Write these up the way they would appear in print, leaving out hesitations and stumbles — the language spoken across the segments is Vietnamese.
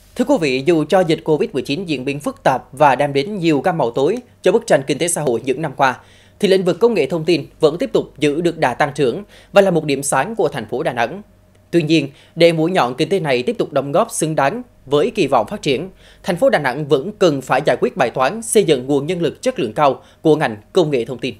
Thưa quý vị, dù cho dịch Covid-19 diễn biến phức tạp và đem đến nhiều gam màu tối cho bức tranh kinh tế xã hội những năm qua, thì lĩnh vực công nghệ thông tin vẫn tiếp tục giữ được đà tăng trưởng và là một điểm sáng của thành phố Đà Nẵng. Tuy nhiên, để mũi nhọn kinh tế này tiếp tục đóng góp xứng đáng với kỳ vọng phát triển, thành phố Đà Nẵng vẫn cần phải giải quyết bài toán xây dựng nguồn nhân lực chất lượng cao của ngành công nghệ thông tin.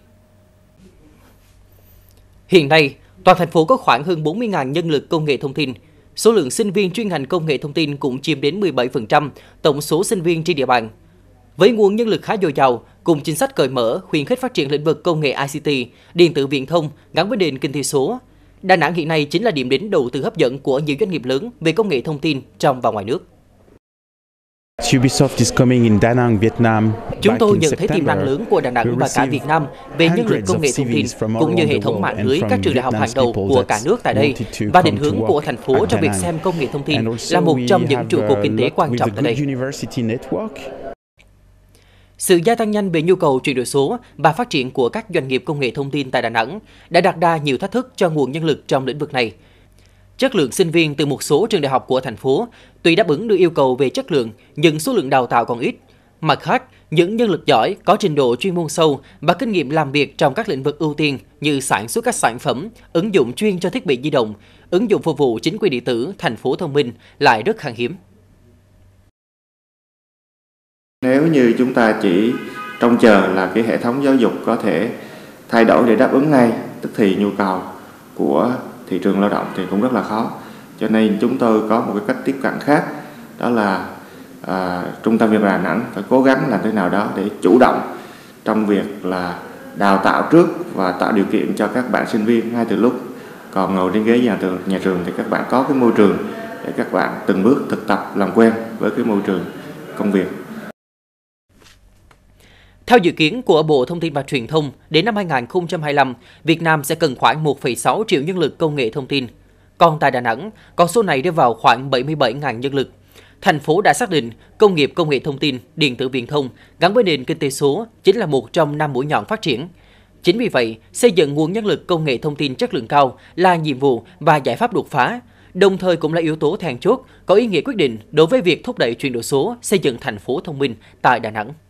Hiện nay, toàn thành phố có khoảng hơn 40.000 nhân lực công nghệ thông tin. Số lượng sinh viên chuyên ngành công nghệ thông tin cũng chiếm đến 17% tổng số sinh viên trên địa bàn. Với nguồn nhân lực khá dồi dào, cùng chính sách cởi mở, khuyến khích phát triển lĩnh vực công nghệ ICT, điện tử viễn thông gắn với nền kinh tế số, Đà Nẵng hiện nay chính là điểm đến đầu tư hấp dẫn của nhiều doanh nghiệp lớn về công nghệ thông tin trong và ngoài nước. Ubisoft is coming in Da Nang, Vietnam. Chúng tôi nhận thấy tiềm năng lớn của Đà Nẵng và cả Việt Nam về nhân lực công nghệ thông tin, cũng như hệ thống mạng lưới các trường đại học hàng đầu của cả nước tại đây, và định hướng của thành phố trong việc xem công nghệ thông tin là một trong những trụ cột kinh tế quan trọng tại đây. Sự gia tăng nhanh về nhu cầu chuyển đổi số và phát triển của các doanh nghiệp công nghệ thông tin tại Đà Nẵng đã đặt ra nhiều thách thức cho nguồn nhân lực trong lĩnh vực này. Chất lượng sinh viên từ một số trường đại học của thành phố tuy đáp ứng được yêu cầu về chất lượng, nhưng số lượng đào tạo còn ít. Mặt khác, những nhân lực giỏi, có trình độ chuyên môn sâu và kinh nghiệm làm việc trong các lĩnh vực ưu tiên như sản xuất các sản phẩm, ứng dụng chuyên cho thiết bị di động, ứng dụng phục vụ chính quyền điện tử, thành phố thông minh lại rất khan hiếm. Nếu như chúng ta chỉ trông chờ là cái hệ thống giáo dục có thể thay đổi để đáp ứng ngay, tức thì nhu cầu của thị trường lao động thì cũng rất là khó. Cho nên chúng tôi có một cái cách tiếp cận khác, đó là Trung tâm Việc làm Đà Nẵng phải cố gắng làm thế nào đó để chủ động trong việc là đào tạo trước và tạo điều kiện cho các bạn sinh viên ngay từ lúc còn ngồi trên ghế nhà trường thì các bạn có cái môi trường để các bạn từng bước thực tập làm quen với cái môi trường công việc. Theo dự kiến của Bộ Thông tin và Truyền thông, đến năm 2025, Việt Nam sẽ cần khoảng 1,6 triệu nhân lực công nghệ thông tin. Còn tại Đà Nẵng, con số này đưa vào khoảng 77.000 nhân lực. Thành phố đã xác định công nghiệp công nghệ thông tin, điện tử viễn thông gắn với nền kinh tế số chính là một trong 5 mũi nhọn phát triển. Chính vì vậy, xây dựng nguồn nhân lực công nghệ thông tin chất lượng cao là nhiệm vụ và giải pháp đột phá, đồng thời cũng là yếu tố then chốt có ý nghĩa quyết định đối với việc thúc đẩy chuyển đổi số, xây dựng thành phố thông minh tại Đà Nẵng.